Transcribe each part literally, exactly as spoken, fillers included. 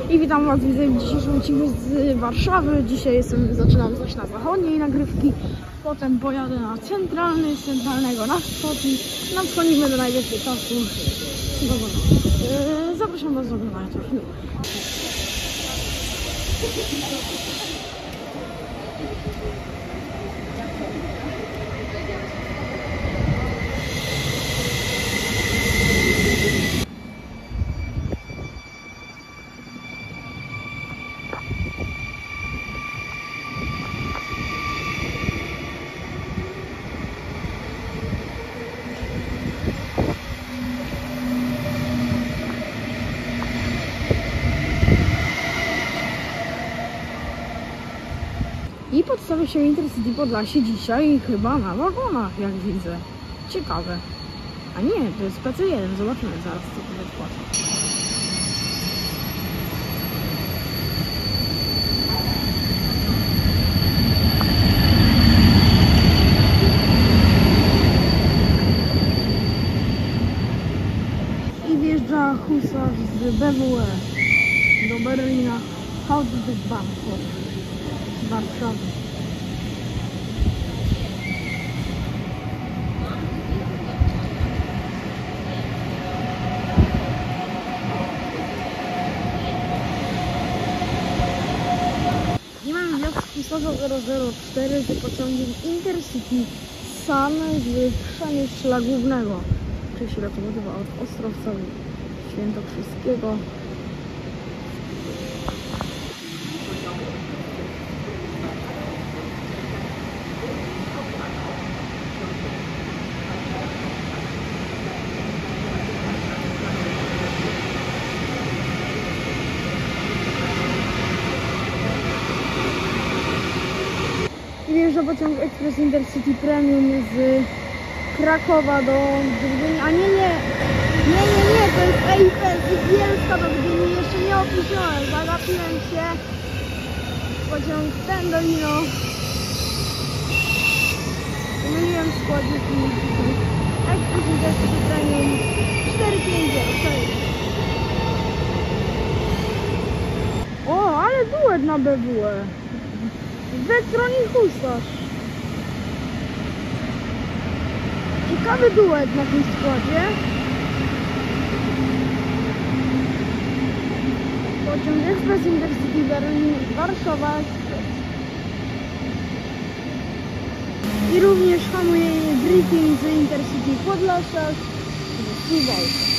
I witam was widzę w dzisiejszym odcinku z Warszawy. Dzisiaj jestem, zaczynam coś na zachodniej nagrywki, potem pojadę na centralny, z centralnego na wschodni. Na wschodni będę najwięcej czasu. Yy, zapraszam was do oglądania tego filmu. I podstawia się Intercity Podlasie dzisiaj chyba na wagonach, jak widzę. Ciekawe. A nie, to jest P C jeden. Zobaczymy zaraz, co to jest płacą. I wjeżdża husarz z B W E do Berlina. Hauptbahnhof z Warszawy. I mamy wjazd z husarza zero zero cztery z pociągiem Intercity Sun z Przemyśla Głównego, czyli lokomotywa od Ostrowca Świętokrzyskiego. Wjeżdża pociąg Express Intercity Premium z Krakowa do Gdyni. A nie, nie, nie, nie, nie, to jest E I P z Bielska do Gdyni. Jeszcze nie opisałem, zagapiłem się. Pociąg Pendolino. Pomyliłem składniki. Express Intercity Premium cztery pięć zero. O, ale duet na B W E. Wetronik husarz. Ciekawy duet na tym składzie. Pociąg Express Intercity Berlin, Warszawa Express. I również hamuje briefing z Intercity Podlasia z Suwałk.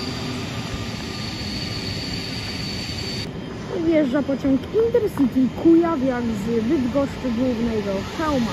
Wjeżdża pociąg Intercity Kujawiak z Bydgoszczy Głównej do Chełma.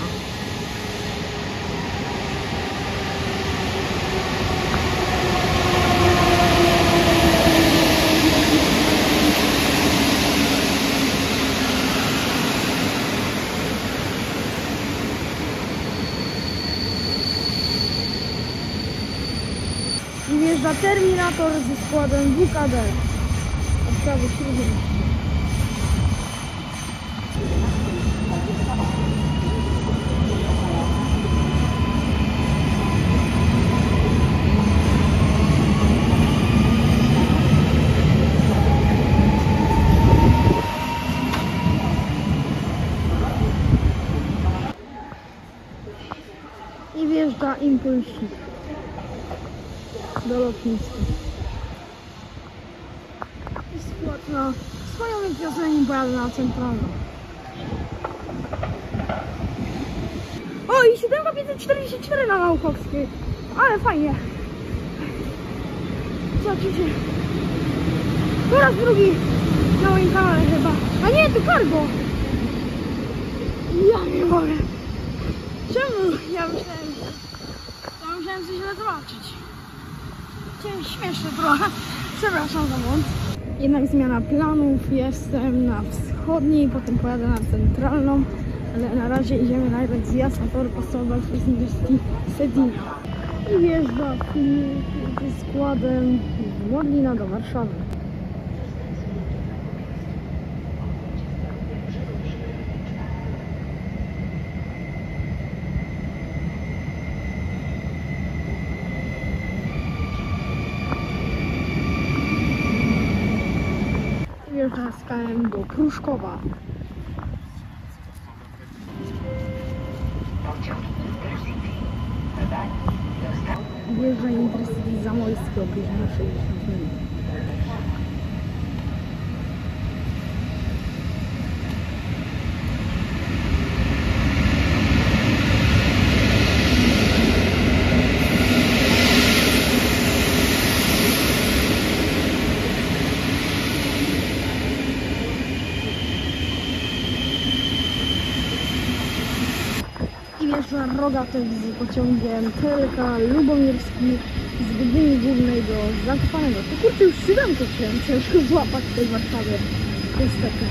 I wjeżdża Terminator ze składem W K D. Odprawy śródmieścia. I wjeżdża Impulsik do lotniska. I skład na swoją wiosenę pojadę na centralną. O, i siódemka pięćset czterdzieści cztery na Małkowskiej. Ale fajnie. Zobaczycie. Po raz drugi na moim kanale chyba. A nie, to cargo. Ja nie mogę. Czemu? Ja myślałem, ja musiałem coś źle zobaczyć. Chciałem śmieszne trochę. Przepraszam za błąd. Jednak zmiana planów. Jestem na wschodniej, potem pojadę na centralną. Ale na razie idziemy najpierw zjazd na tor pasowy z Intercity Sedina. I wjeżdża ze składem z Modlina do Warszawy. teraz K M do Pruszkowa. Wjeżdża Intercity Zamojskie o godzinie sześćdziesiąt minut. I wjeżdża Rogatek z pociągiem T L K Lubomirski z Gdyni Głównej do Zakopanego. To kurczę, już siódemkę chciałem ciężko złapać w tej Warszawie. Niestety.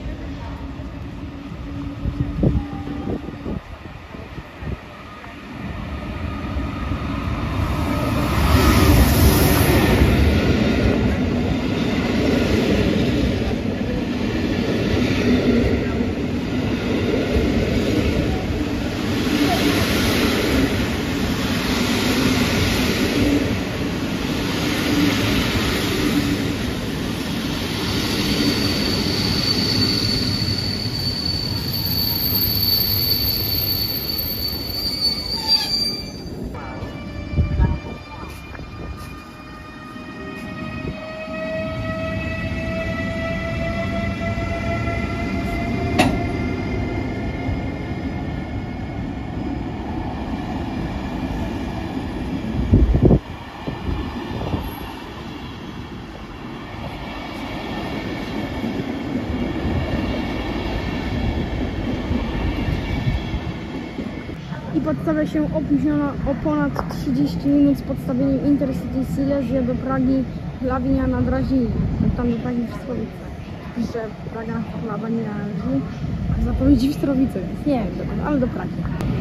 I podstawia się opóźniona o ponad trzydzieści minut z podstawieniem Intercity Silesia do Pragi, Lawinia nad Raziną, tam do Pragi w Strowice. Że Praga chyba nie należy, a zapowiedzi w Strowice, więc nie wiem dokąd, ale do Pragi.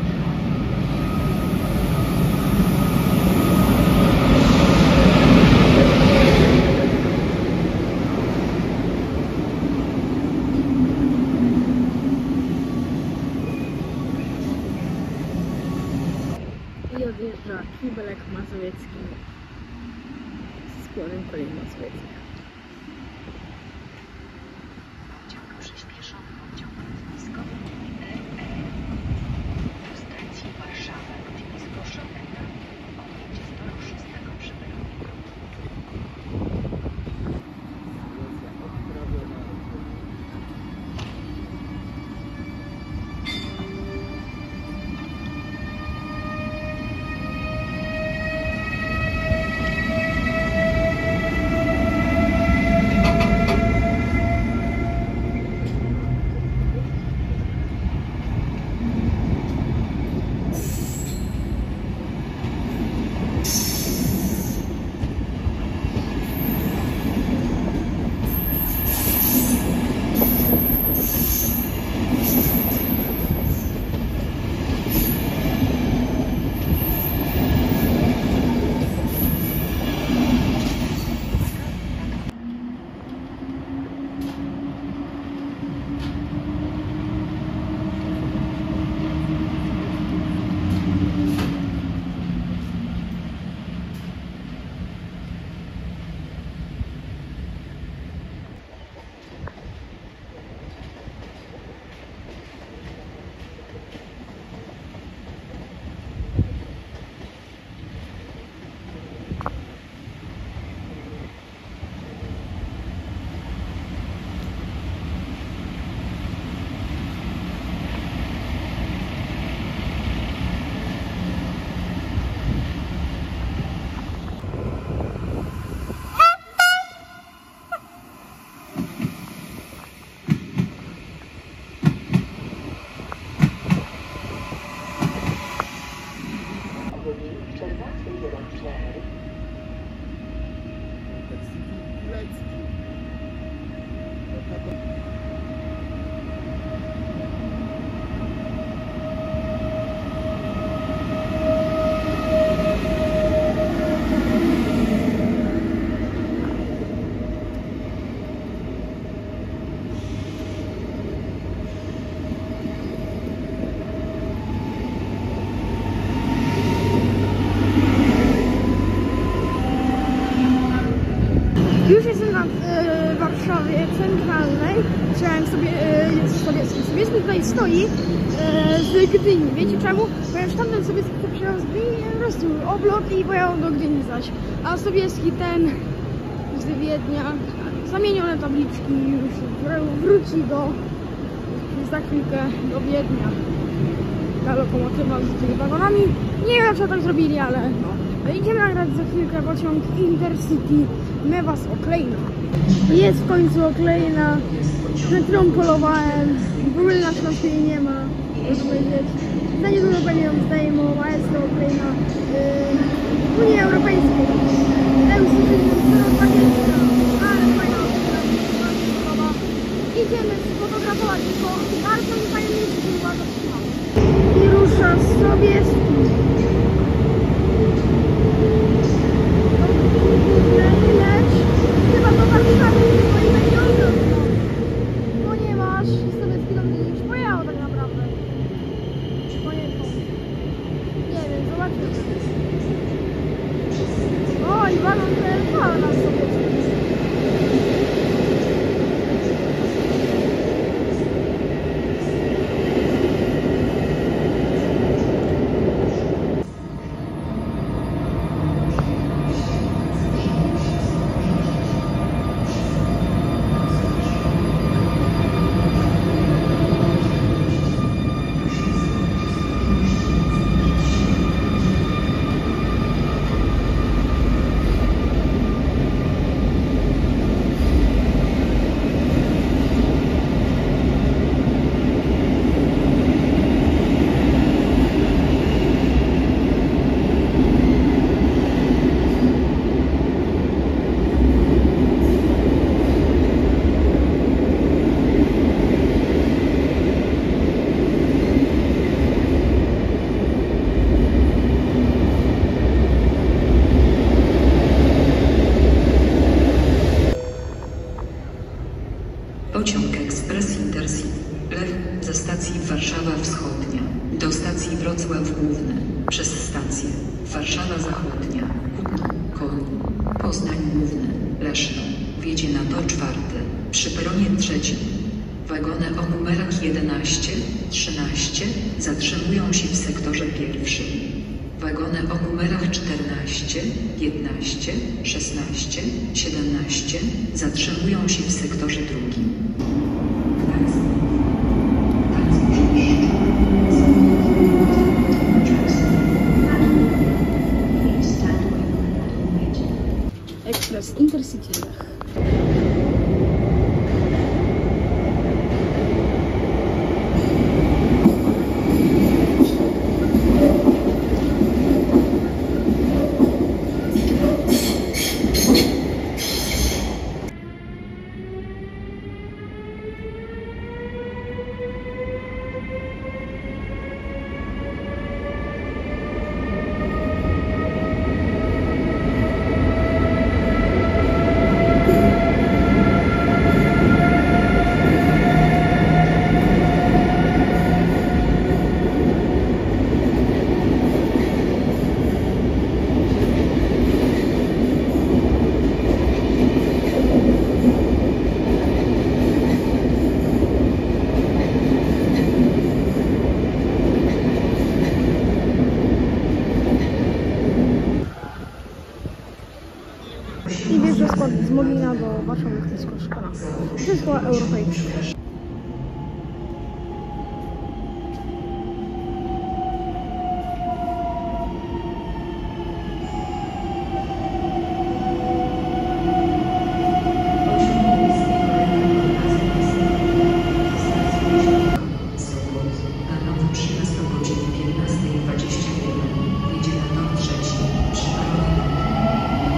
I odjeżdża Kibelek Mazowiecki z skłonem kolei mazowiecka. Pociąg przyspieszony, pociąg lotniskowy R E do stacji Warszawa, lotnisko Chopina, odjedzie z toru szóstego przybytku. Już jestem na y, Warszawie Centralnej. Chciałem sobie, e, jest sowiecki. Sowiecki tutaj stoi e, z Gdyni. Wiecie czemu? Ponieważ tamten sowiecki to przyjechał z Gdyni, rozdział oblot i pojechał do Gdyni zaś. A sowiecki ten z Wiednia, zamienione tabliczki, już wróci do, za chwilkę do Wiednia. Ta lokomotywa z tymi wagonami. Nie wiem, co tak zrobili, ale no. Idziemy nagrać za chwilkę pociąg Intercity Mewas Oklejna. Jest w końcu Oklejna, na którą polowałem. W ogóle na Śląsku jej nie ma, można powiedzieć. Za niedługo będzie ją zdejmował, a jest to Oklejna w Unii Europejskiej. Eł dwadzieścia, ale fajna Oklejna. Idziemy sfotografować, tylko bardzo mi fajnie miejsce była zatrzymana. I rusza sobie leć, chyba do Warszawy, bo i będzie odwrót, ponieważ sowiecki do mnie już pojechał tak naprawdę. Pojechał. Nie wiem, zobaczmy. O, i wagon T L K na sowiecki. Pociąg Ekspres Intercity Lech ze stacji Warszawa Wschodnia do stacji Wrocław Główny przez stację Warszawa Zachodnia, Kutno, Konin, Poznań Główny, Leszno wjedzie na tor czwarty przy peronie trzecim. Wagony o numerach jedenaście, trzynaście zatrzymują się w sektorze pierwszym. Wagony o numerach czternaście, piętnaście, szesnaście, siedemnaście zatrzymują się w sektorze drugim. Ekspres Intercity Lech. I wiesz, że skład z Molina do Warszawy to jest szkoła. To jest szkoła europejska.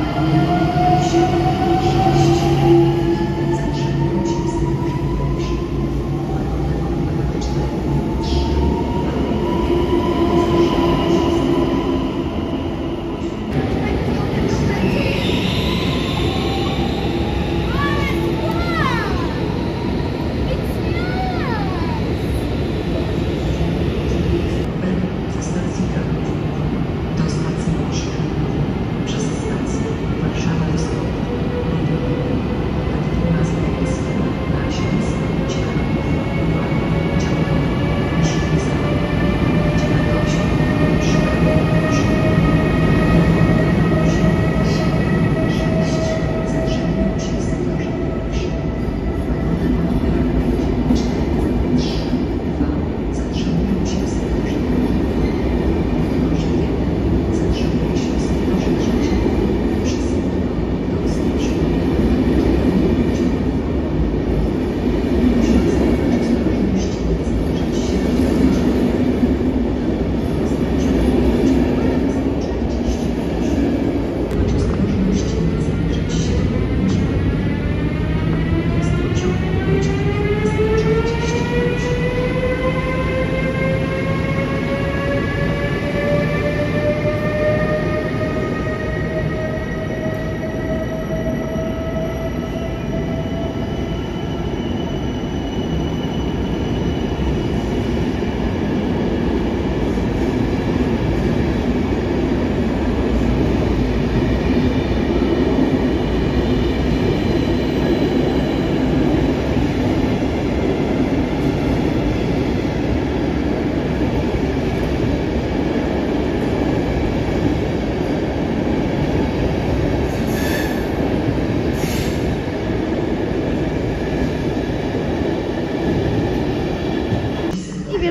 Zatrzymują się w sektorze pierwszym.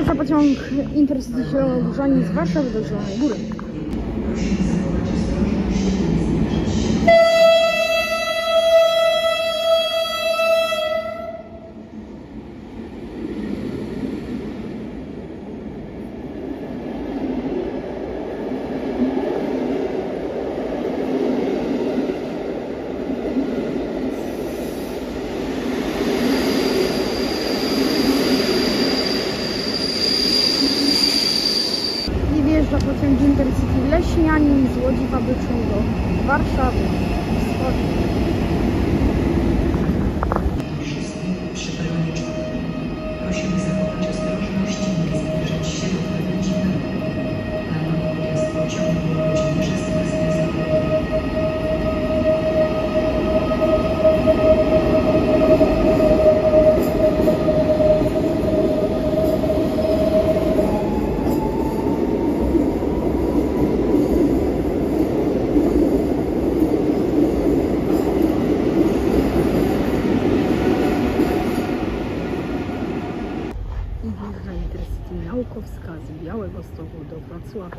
wjeżdża pociąg Intercity Zielonogórzanie z Warszawy do Zielonej Góry. Wjeżdża pociąg Intercity Leśnianin z Łodzi Fabrycznej do Warszawy Wschodniej. Przy peronie czwartym. Prosimy zachować ostrożność i nie zbliżać się do pewnego. Planowy odjazd pociągu o godzinie szesnastej zachodniej. I wjeżdża Intercity Naukowska z Białegostoku do Wrocławia.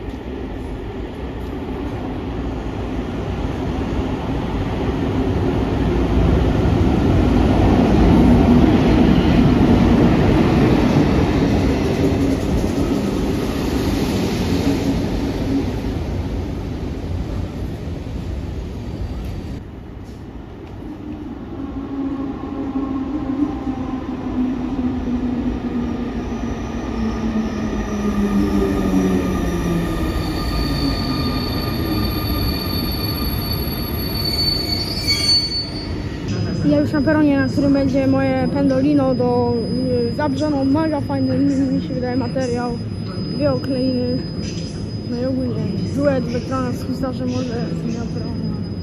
Ja już na peronie, na którym będzie moje pendolino do y, Zabrze, no mega fajny, mi się wydaje, materiał, dwie okleiny, no i ogólnie duet Wetrana z Husarzem może zmienia peronie.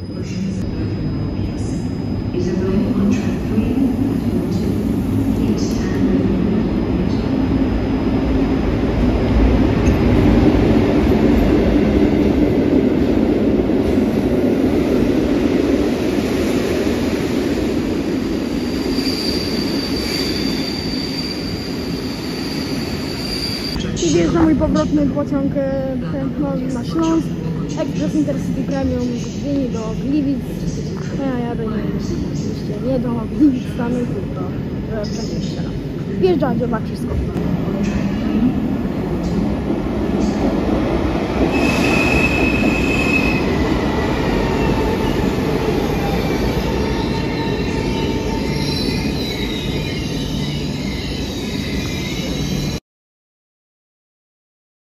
I wjeżdża mój powrotny pociąg e, no, na Śląsk, Express Intercity Premium z Gdyni do Gliwic. Ja jadę nie, oczywiście nie do Gliwic samych, tylko do Przemyśla. Wjeżdża Dzioba Krzysko.